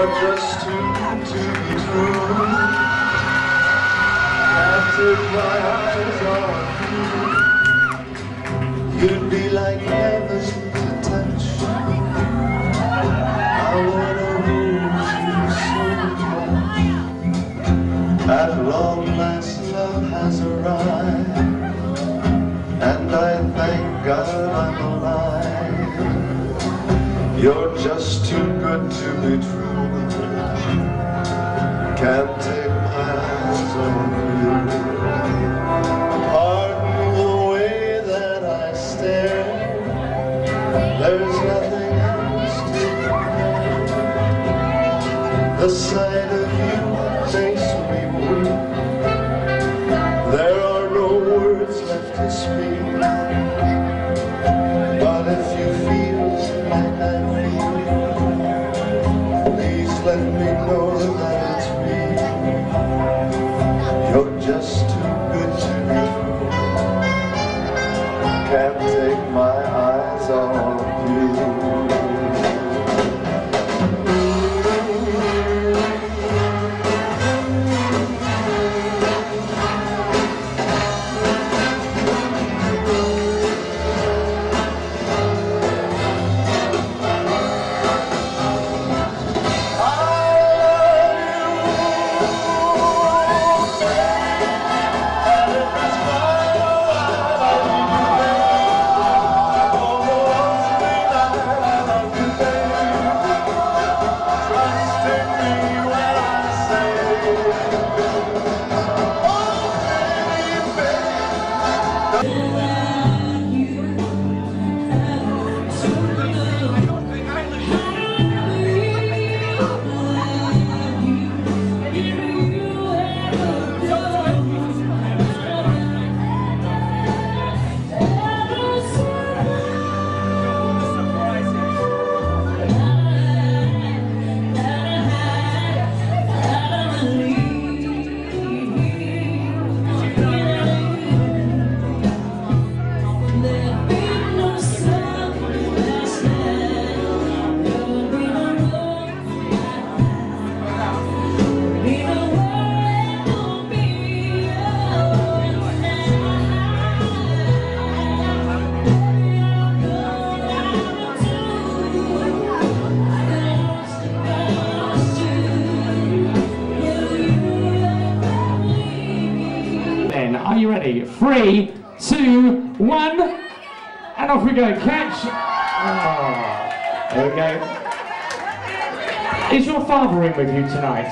You're just too good to be true. Can't take my eyes off you. You'd be like heaven to touch. I wanna hold you so much. At long last love has arrived, and I thank God I'm alive. You're just too good to be true. Can't take my eyes off you. Pardon the way that I stare. There's nothing else to compare. The sight of you makes me weak. There are no words left to speak. But if you feel like I feel, please let me know that it's me. You're just too good to be true. Can't take my eyes off you. Are you ready? 3, 2, 1, and off we go. Catch. Oh, there we go. Is your father in with you tonight?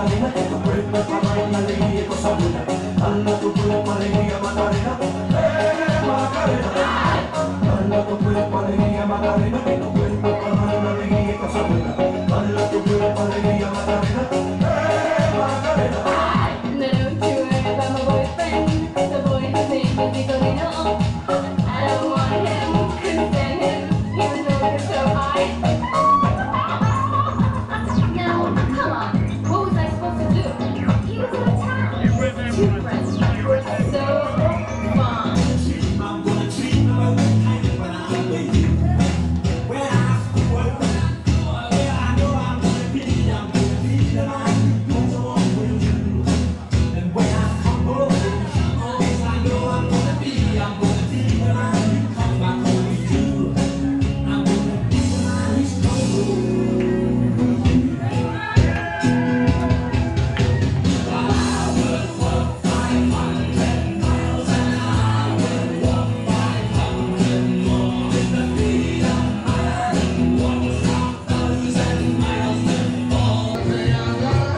Macarena, que tu cuerpo es para dar una alegría y cosa buena. Dale tu cuerpo alegría, Macarena, Macarena. Dale tu cuerpo alegría, Macarena, que tu cuerpo es para dar una alegría y cosa buena. Dale tu cuerpo alegría, Macarena, Macarena. Now don't you worry about my boyfriend, the boy whose name is Nicolino. I don't want him, couldn't stand him, he was looking so high. Now, come on, what was I supposed to do? He was out of town. Two friends were so fun. I'm gonna treat you like when I'm with you. When I know I'm gonna be the man who goes on with you. And when I come home, yes, I know I'm gonna be the man who comes back home with you. I'm gonna be the man who's coming home. I will walk 500 miles and I will walk 500 more with the freedom man who walks 1,000 miles to fall.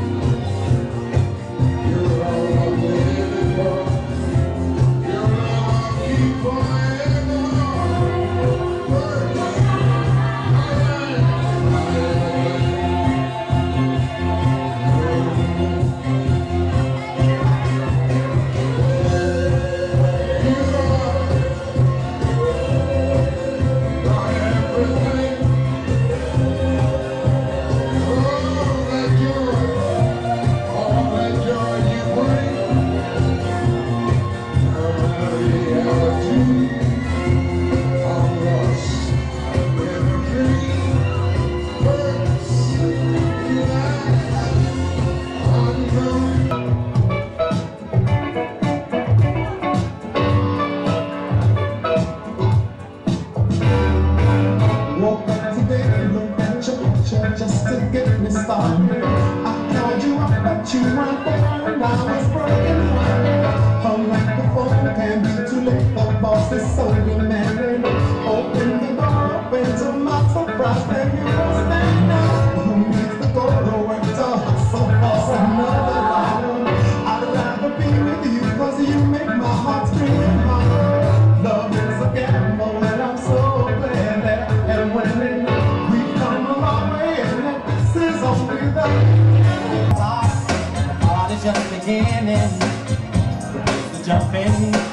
Woke up today and looked at your picture just to get me started. I called you up, but you weren't there, and I was broken hearted. Hung like a phone, can't be too late, the boss is so demanding. Open the door up into my surprise, then you were standing. Who needs to go to work to hustle for another dollar? I'd rather be with you, cause you make my heart scream and holler. Love is a gamble, and I'm so glad that and when we've come a long way, and that this is only the beginning. The party's just beginning. The jumping.